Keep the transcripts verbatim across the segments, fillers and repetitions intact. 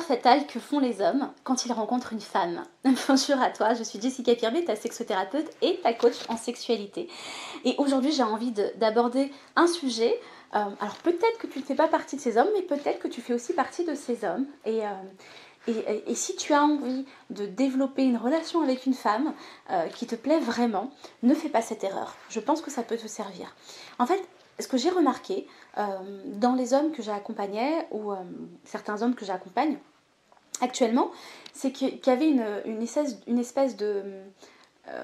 fatale que font les hommes quand ils rencontrent une femme. Bonjour à toi, je suis Jessica Pirbet, ta sexothérapeute et ta coach en sexualité. Et aujourd'hui, j'ai envie d'aborder un sujet. Euh, alors peut-être que tu ne fais pas partie de ces hommes, mais peut-être que tu fais aussi partie de ces hommes. Et, euh, et, et, et si tu as envie de développer une relation avec une femme euh, qui te plaît vraiment, ne fais pas cette erreur. Je pense que ça peut te servir. En fait, ce que j'ai remarqué euh, dans les hommes que j'accompagnais, ou euh, certains hommes que j'accompagne actuellement, c'est qu'il y avait une, une, espèce, une espèce de, euh,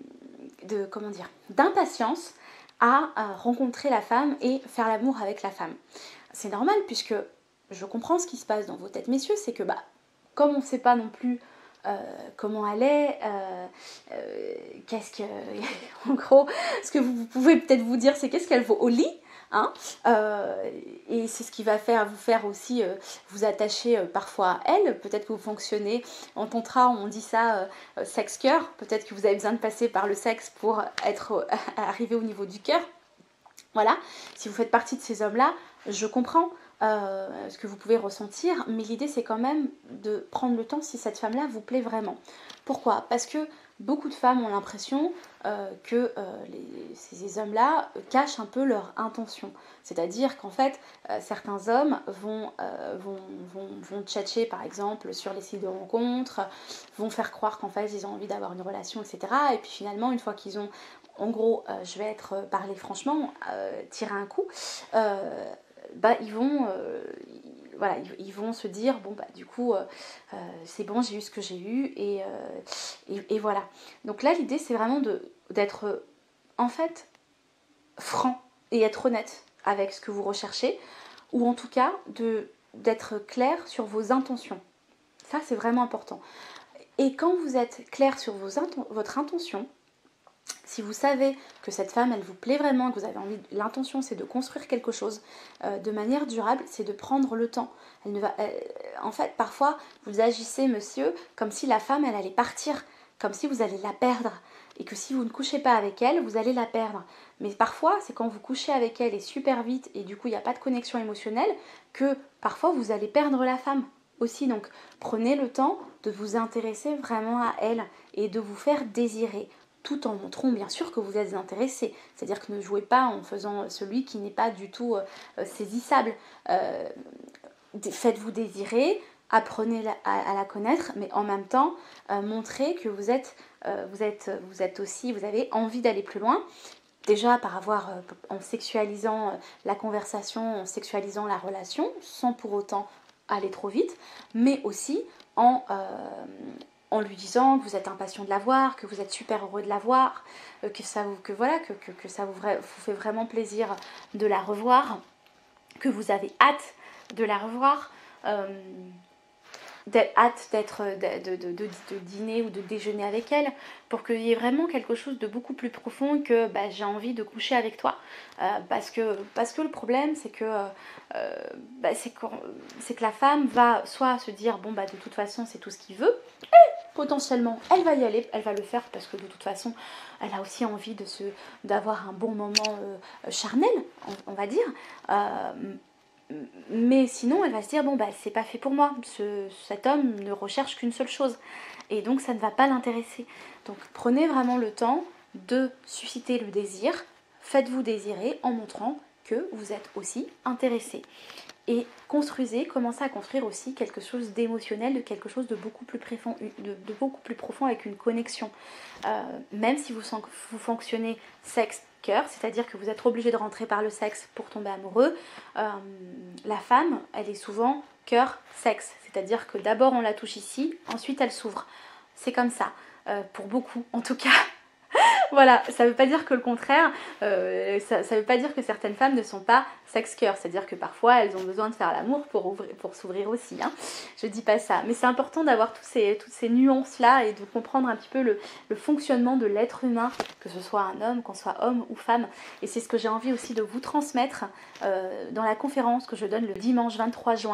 de comment dire, d'impatience à, à rencontrer la femme et faire l'amour avec la femme. C'est normal puisque je comprends ce qui se passe dans vos têtes, messieurs, c'est que bah, comme on ne sait pas non plus Euh, comment elle est, euh, euh, qu'est-ce que, en gros, ce que vous pouvez peut-être vous dire, c'est qu'est-ce qu'elle vaut au lit, hein, euh, et c'est ce qui va faire vous faire aussi euh, vous attacher euh, parfois à elle. Peut-être que vous fonctionnez en tantra, on dit ça, euh, sexe-cœur. Peut-être que vous avez besoin de passer par le sexe pour être euh, arriver au niveau du cœur. Voilà, si vous faites partie de ces hommes-là, je comprends euh, ce que vous pouvez ressentir, mais l'idée c'est quand même de prendre le temps si cette femme-là vous plaît vraiment. Pourquoi ? Parce que beaucoup de femmes ont l'impression euh, que euh, les, ces hommes-là cachent un peu leur intention. C'est-à-dire qu'en fait, euh, certains hommes vont, euh, vont, vont, vont tchatcher par exemple sur les sites de rencontres, vont faire croire qu'en fait ils ont envie d'avoir une relation, et cetera. Et puis finalement, une fois qu'ils ont en gros, euh, je vais être euh, parler franchement, euh, tirer un coup, euh, bah, ils, vont, euh, ils, voilà, ils, ils vont se dire, bon, bah, du coup, euh, euh, c'est bon, j'ai eu ce que j'ai eu, et, euh, et, et voilà. Donc là, l'idée, c'est vraiment d'être, euh, en fait, franc et être honnête avec ce que vous recherchez, ou en tout cas, d'être clair sur vos intentions. Ça, c'est vraiment important. Et quand vous êtes clair sur vos inten- votre intention, si vous savez que cette femme, elle vous plaît vraiment, que vous avez envie, l'intention c'est de construire quelque chose euh, de manière durable, c'est de prendre le temps. Elle ne va, elle, en fait, parfois, vous agissez, monsieur, comme si la femme, elle allait partir, comme si vous allez la perdre. Et que si vous ne couchez pas avec elle, vous allez la perdre. Mais parfois, c'est quand vous couchez avec elle et super vite, et du coup, il n'y a pas de connexion émotionnelle, que parfois, vous allez perdre la femme aussi. Donc, prenez le temps de vous intéresser vraiment à elle et de vous faire désirer, tout en montrant bien sûr que vous êtes intéressé. C'est-à-dire que ne jouez pas en faisant celui qui n'est pas du tout euh, saisissable. Euh, Faites-vous désirer, apprenez à, à la connaître, mais en même temps, euh, montrez que vous êtes, euh, vous, êtes, vous êtes aussi, vous avez envie d'aller plus loin. Déjà par avoir, euh, en sexualisant euh, la conversation, en sexualisant la relation, sans pour autant aller trop vite, mais aussi en... Euh, en lui disant que vous êtes impatient de la voir, que vous êtes super heureux de la voir, que ça vous, que voilà, que, que, que ça vous, vous fait vraiment plaisir de la revoir, que vous avez hâte de la revoir, euh, hâte d'être, de, de, de, de, de dîner ou de déjeuner avec elle, pour qu'il y ait vraiment quelque chose de beaucoup plus profond que bah, j'ai envie de coucher avec toi. Euh, parce, que, parce que le problème, c'est que, euh, bah, c'est que, c'est que la femme va soit se dire, bon, bah, de toute façon, c'est tout ce qu'il veut, et potentiellement, elle va y aller, elle va le faire, parce que de toute façon, elle a aussi envie de se, d'avoir un bon moment euh, charnel, on, on va dire. Euh, Mais sinon, elle va se dire, bon, bah, c'est pas fait pour moi. Ce, cet homme ne recherche qu'une seule chose. Et donc, ça ne va pas l'intéresser. Donc, prenez vraiment le temps de susciter le désir. Faites-vous désirer en montrant que vous êtes aussi intéressé. Et construisez, commencez à construire aussi quelque chose d'émotionnel, de quelque chose de beaucoup plus profond, de, de beaucoup plus profond avec une connexion. Euh, même si vous, vous fonctionnez sexe, cœur, c'est-à-dire que vous êtes obligé de rentrer par le sexe pour tomber amoureux, euh, la femme, elle est souvent cœur, sexe. C'est-à-dire que d'abord on la touche ici, ensuite elle s'ouvre. C'est comme ça, euh, pour beaucoup en tout cas. Voilà, ça ne veut pas dire que le contraire, euh, ça ne veut pas dire que certaines femmes ne sont pas sexe-cœur, c'est-à-dire que parfois elles ont besoin de faire l'amour pour, pour s'ouvrir aussi, hein. Je dis pas ça, mais c'est important d'avoir tous ces, toutes ces nuances-là et de comprendre un petit peu le, le fonctionnement de l'être humain, que ce soit un homme, qu'on soit homme ou femme, et c'est ce que j'ai envie aussi de vous transmettre euh, dans la conférence que je donne le dimanche vingt-trois juin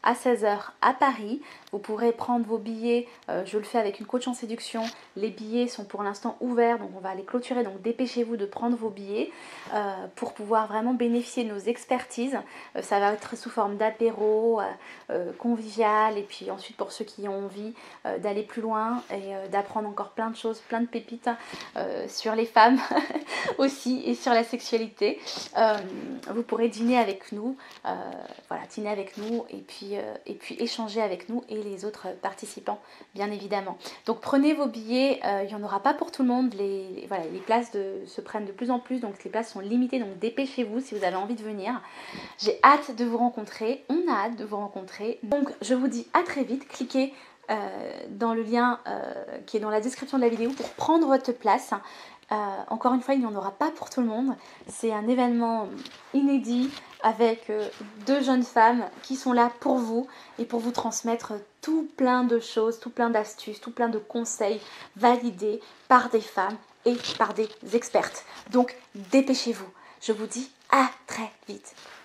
à seize heures à Paris. Vous pourrez prendre vos billets, euh, je le fais avec une coach en séduction. Les billets sont pour l'instant ouverts, donc on va les clôturer, donc dépêchez-vous de prendre vos billets euh, pour pouvoir vraiment bénéficier de nos expertises. Euh, ça va être sous forme d'apéro, euh, euh, convivial, et puis ensuite pour ceux qui ont envie euh, d'aller plus loin et euh, d'apprendre encore plein de choses, plein de pépites euh, sur les femmes aussi et sur la sexualité. Euh, vous pourrez dîner avec nous, euh, voilà, dîner avec nous et puis, euh, et puis échanger avec nous et les autres participants, bien évidemment. Donc prenez vos billets, euh, il n'y en aura pas pour tout le monde, les, les, voilà, les places de, se prennent de plus en plus, donc les places sont limitées, donc dépêchez-vous si vous avez envie de venir. J'ai hâte de vous rencontrer, on a hâte de vous rencontrer. Donc je vous dis à très vite, cliquez euh, dans le lien euh, qui est dans la description de la vidéo pour prendre votre place. Euh, encore une fois, il n'y en aura pas pour tout le monde. C'est un événement inédit avec euh, deux jeunes femmes qui sont là pour vous et pour vous transmettre tout plein de choses, tout plein d'astuces, tout plein de conseils validés par des femmes et par des expertes. Donc, dépêchez-vous. Je vous dis à très vite.